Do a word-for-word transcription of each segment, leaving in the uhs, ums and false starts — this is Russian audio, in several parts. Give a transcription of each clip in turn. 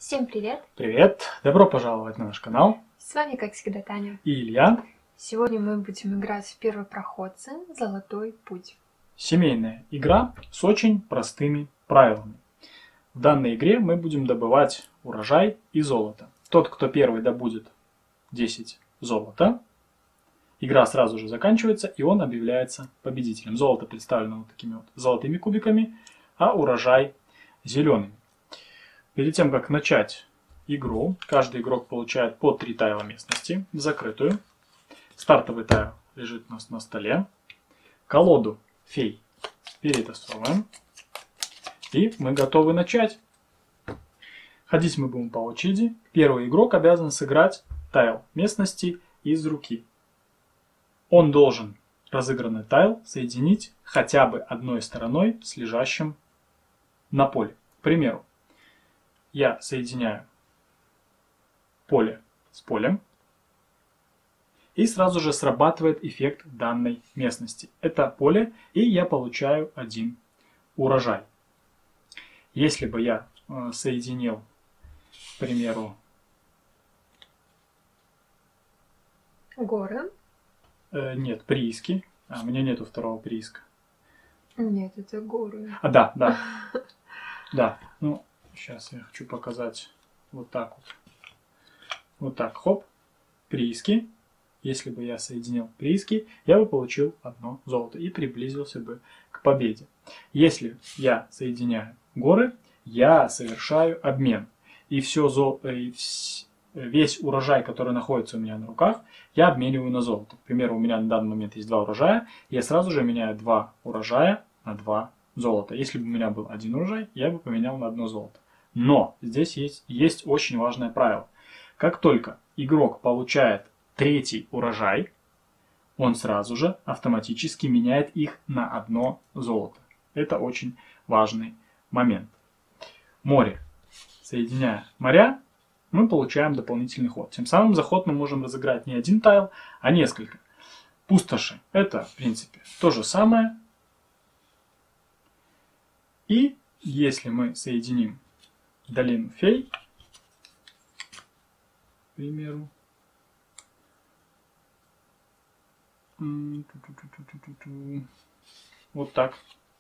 Всем привет! Привет! Добро пожаловать на наш канал. С вами, как всегда, Таня и Илья. Сегодня мы будем играть в первопроходцы «Золотой путь». Семейная игра с очень простыми правилами. В данной игре мы будем добывать урожай и золото. Тот, кто первый добудет десять золота, игра сразу же заканчивается, и он объявляется победителем. Золото представлено вот такими вот золотыми кубиками, а урожай зелеными. Перед тем, как начать игру, каждый игрок получает по три тайла местности в закрытую. Стартовый тайл лежит у нас на столе. Колоду фей перетасовываем. И мы готовы начать. Ходить мы будем по очереди. Первый игрок обязан сыграть тайл местности из руки. Он должен разыгранный тайл соединить хотя бы одной стороной с лежащим на поле. К примеру, я соединяю поле с полем, и сразу же срабатывает эффект данной местности. Это поле, и я получаю один урожай. Если бы я э, соединил, к примеру, горы. Э, нет, прииски. А, у меня нету второго прииска. Нет, это горы. А, да, да. Да, ну, сейчас я хочу показать вот так вот. Вот так, хоп, прииски. Если бы я соединил прииски, я бы получил одно золото и приблизился бы к победе. Если я соединяю горы, я совершаю обмен. И, все зол... и весь урожай, который находится у меня на руках, я обмениваю на золото. К примеру, у меня на данный момент есть два урожая, я сразу же меняю два урожая на два золота. Если бы у меня был один урожай, я бы поменял на одно золото. Но здесь есть, есть очень важное правило. Как только игрок получает третий урожай, он сразу же автоматически меняет их на одно золото. Это очень важный момент. Море. Соединяя моря, мы получаем дополнительный ход. Тем самым за ход мы можем разыграть не один тайл, а несколько. Пустоши. Это, в принципе, то же самое. И если мы соединим долину фей, к примеру, вот так,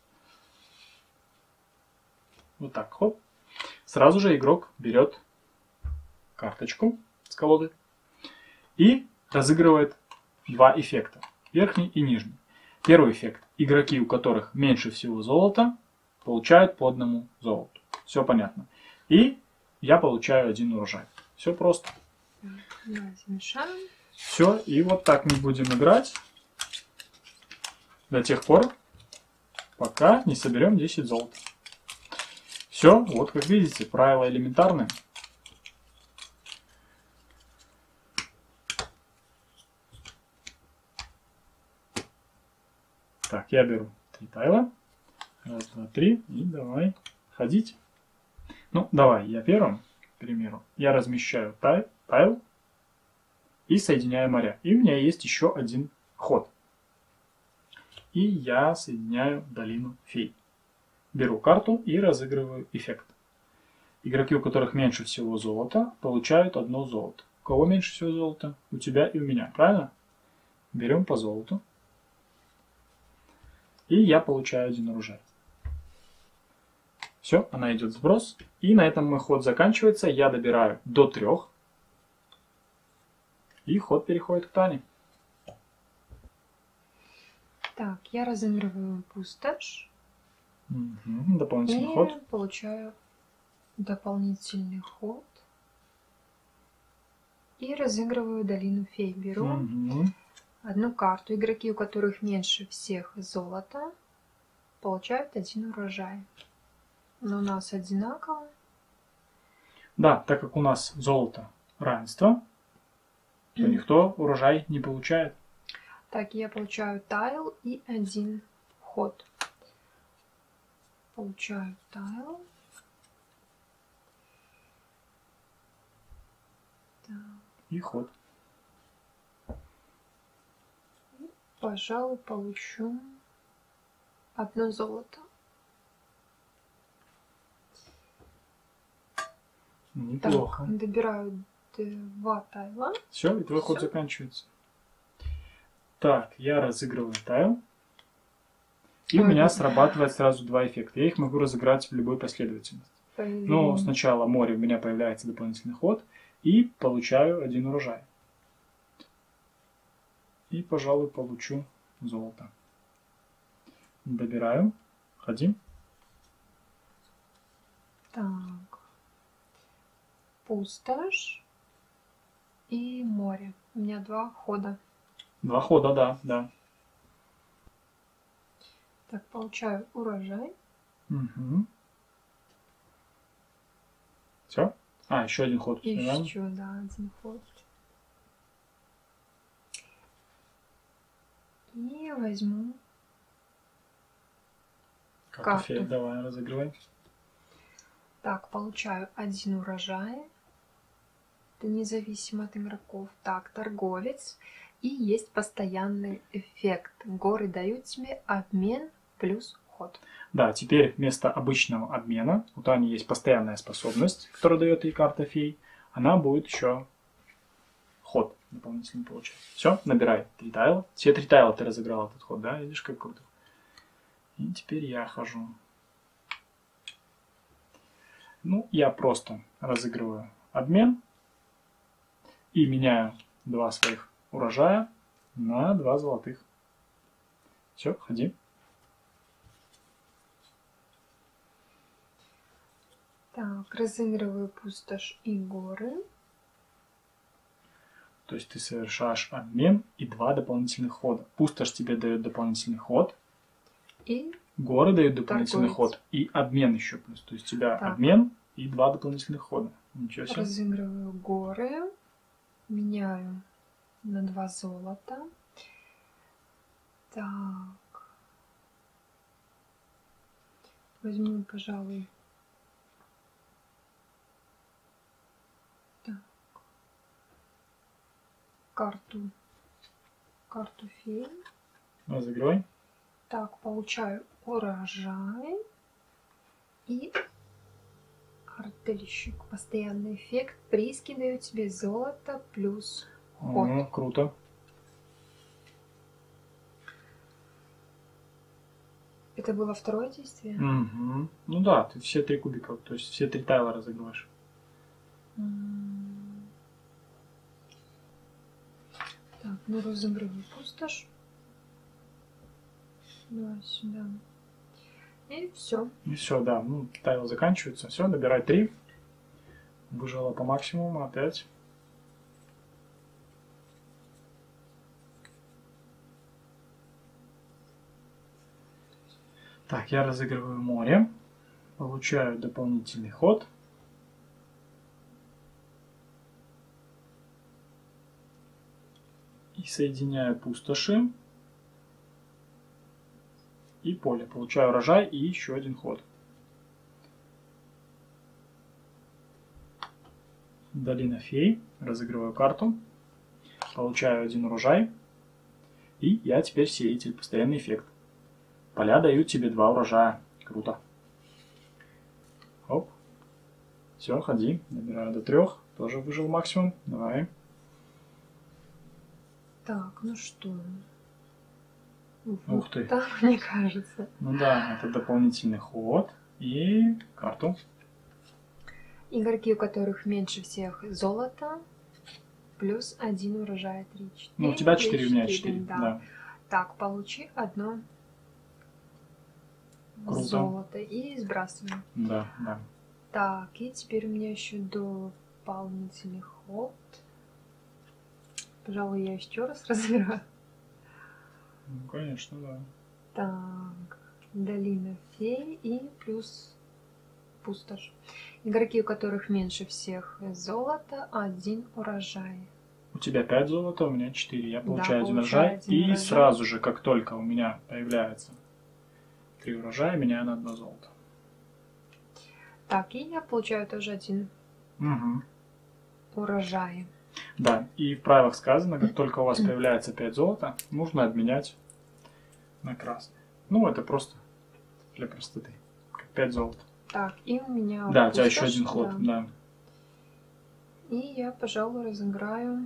вот так, хоп, сразу же игрок берет карточку с колоды и разыгрывает два эффекта, верхний и нижний. Первый эффект. Игроки, у которых меньше всего золота, получают по одному золоту. Все понятно. И я получаю один урожай. Все просто. Давай смешаем. Все, и вот так мы будем играть до тех пор, пока не соберем десять золота. Все, вот как видите, правила элементарные. Так, я беру три тайла. Раз, два, три. И давай ходить. Ну, давай, я первым, к примеру. Я размещаю тай, тайл и соединяю моря. И у меня есть еще один ход. И я соединяю долину фей. Беру карту и разыгрываю эффект. Игроки, у которых меньше всего золота, получают одно золото. У кого меньше всего золота? У тебя и у меня, правильно? Берем по золоту. И я получаю один урожай. Все, она идет в сброс. И на этом мой ход заканчивается. Я добираю до трех. И ход переходит к Тане. Так, я разыгрываю пустошь. Угу, дополнительный и ход. получаю дополнительный ход. И разыгрываю долину фей. Беру Угу. одну карту. Игроки, у которых меньше всех золота, получают один урожай. Но у нас одинаково. Да, так как у нас золото равенство, то никто урожай не получает. Так, я получаю тайл и один ход. Получаю тайл. Так. И ход. Пожалуй, получу одно золото. Неплохо. Так, добираю два тайла. Все, и твой Всё. ход заканчивается. Так, я разыгрываю тайл. И у Ой, меня ну. срабатывает сразу два эффекта. Я их могу разыграть в любой последовательности. Ну, сначала море, у меня появляется дополнительный ход. И получаю один урожай. И, пожалуй, получу золото. Добираю. Ходи. Так. Пустошь и море. У меня два хода. Два хода, да, да. Так, получаю урожай. Угу. Все? А, еще один ход. Еще, да, один ход. И возьму Картофель, карту. давай, разыгрывай. Так, получаю один урожай. Это независимо от игроков. Так, торговец. И есть постоянный эффект. Горы дают тебе обмен плюс ход. Да, теперь вместо обычного обмена у Тани есть постоянная способность, которая дает ей карта фей. Она будет еще ход дополнительно получать. Все, набирай три тайла. Все три тайла ты разыграл этот ход, да? Видишь, как круто. И теперь я хожу. Ну, я просто разыгрываю обмен и меняю два своих урожая на два золотых. Все, ходи. Так, разыгрываю пустошь и горы. То есть ты совершаешь обмен и два дополнительных хода. Пустошь тебе дает дополнительный ход. И горы дают дополнительный торговец. ход. И обмен еще плюс. То есть у тебя Так. обмен и два дополнительных хода. Ничего себе. Разыгрываю горы. Меняю на два золота. Так. Возьму, пожалуй. Так. Карту. Карту фей. Разыгрывай. Так, получаю урожай. И артельщик. Постоянный эффект. Прииски дают тебе золото плюс ход. О, круто. Это было второе действие? Угу. Ну да, ты все три кубика, то есть все три тайла разыгрываешь. М. Так, ну разыгрываю пустошь. Давай сюда. И все. И все, да. Ну, тайлы заканчиваются. Все, набирай три. Выжила по максимуму опять. Так, я разыгрываю море. Получаю дополнительный ход. И соединяю пустоши. И поле. Получаю урожай и еще один ход. Долина фей. Разыгрываю карту. Получаю один урожай. И я теперь сеятель. Постоянный эффект. Поля дают тебе два урожая. Круто. Оп. Все, ходи. Набираю до трех. Тоже выжил максимум. Давай. Так, ну что? Ух ты. Да, мне кажется. Ну да, это дополнительный ход. И карту. Игроки, у которых меньше всех золота, плюс один урожай. три, четыре. Ну, у тебя четыре, у меня четыре, четыре. Да. Да. Так, получи одно Круто. золото и сбрасываем. Да, да. Так, и теперь у меня еще дополнительный ход. Пожалуй, я еще раз разыграю. Ну, конечно, да. Так, долина фей и плюс пустошь. Игроки, у которых меньше всех золота, один урожай. У тебя пять золота, у меня четыре. Я получаю Да, один получаю урожай. один И урожай. сразу же, как только у меня появляется три урожая, меняю на одно золото. Так, и я получаю тоже один Угу. урожай. Да, и в правилах сказано, как только у вас появляется пять золота, нужно обменять на красный. Ну, это просто для простоты. Как пять золота. Так, и у меня Да, у тебя еще пустошь, один ход, да. да. И я, пожалуй, разыграю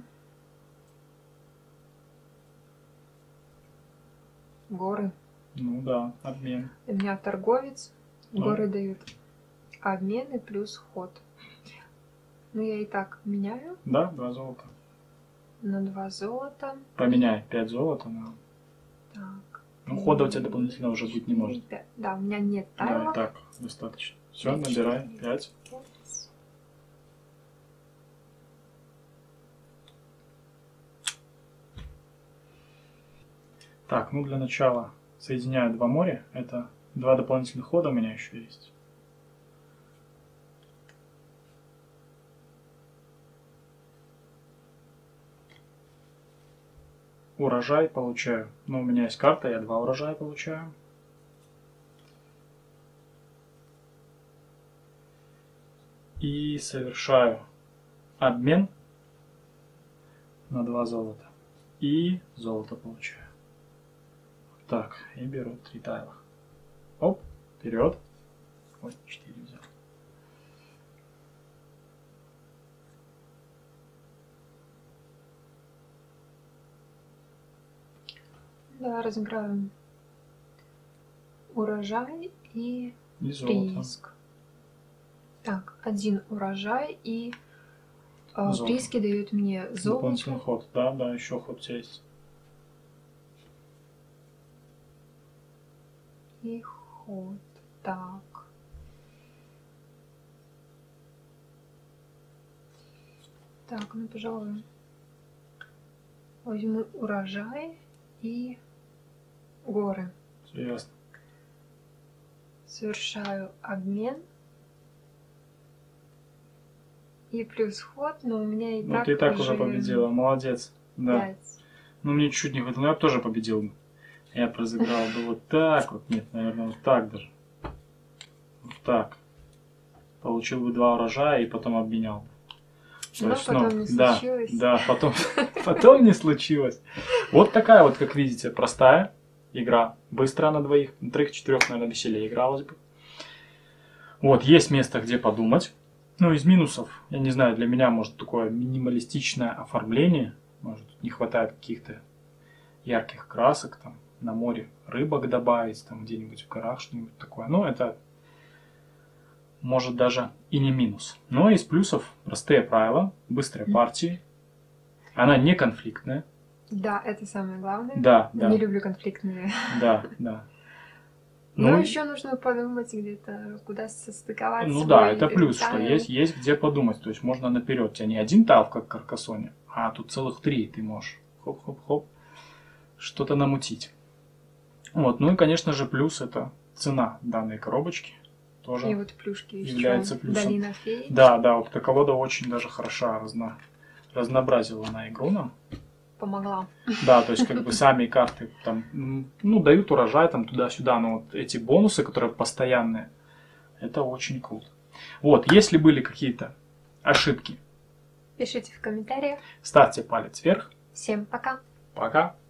горы. Ну да, обмен. У меня торговец, Ну. горы дают обмены плюс ход. Ну, я и так меняю Да, два золота. на два золота. Поменяй пять золота на... Так. Ну, хода у тебя дополнительно уже быть не может. пять. Да, у меня нет Да, тайлов. и так достаточно. Все, набирай пять. Так, ну для начала соединяю два моря. Это два дополнительных хода у меня еще есть. Урожай получаю. Ну, у меня есть карта, я два урожая получаю. И совершаю обмен на два золота. И золото получаю. Так, и беру три тайла. Оп, вперед. Ой, четыре взял. Да, разыграем урожай и, И золото. прииск. Так, один урожай и э, Золото. прииски дают мне Дополнительный золото. ход. Да, да, еще ход у тебя есть. И ход. Так. Так, ну, пожалуй, возьму урожай и горы. Все ясно. Совершаю обмен. И плюс ход, но у меня и Ну, так ты и так уже уже победила. Молодец. Да. пять. Ну, мне чуть-чуть не хватило. Но я бы тоже победил. Я бы разыграл бы вот так вот. Нет, наверное, вот так даже. Вот так. Получил бы два урожая и потом обменял бы. То Но есть, потом ну, не да, случилось. да, потом, потом не случилось. Вот такая вот, как видите, простая игра. Быстрая на двоих. На трех-четырех, наверное, веселее игралась бы. Вот, есть место, где подумать. Ну, из минусов, я не знаю, для меня, может, такое минималистичное оформление. Может, не хватает каких-то ярких красок, там, на море рыбок добавить, там, где-нибудь в горах что-нибудь такое. Ну, это может даже и не минус. Но из плюсов простые правила, быстрые партии. Она не конфликтная. Да, это самое главное. Да, да. Не люблю конфликтные. Да, да. Но Ну, еще нужно подумать где-то, куда состыковать. Ну свой да, это плюс, что тайл. есть, есть где подумать. То есть можно наперед. У тебя не один тайл, как в Каркасоне, а тут целых три. Ты можешь хоп-хоп-хоп что-то намутить. Вот, ну и, конечно же, плюс это цена данной коробочки. Тоже И вот плюшки еще. является плюсом. Долина фей. Да, да, вот эта колода очень даже хороша, разно... разнообразила на игру нам. Помогла. Да, то есть как бы сами карты там, м, ну, дают урожай там туда-сюда, но вот эти бонусы, которые постоянные, это очень круто. Вот, если были какие-то ошибки, Пишите в комментариях. ставьте палец вверх. Всем пока. Пока.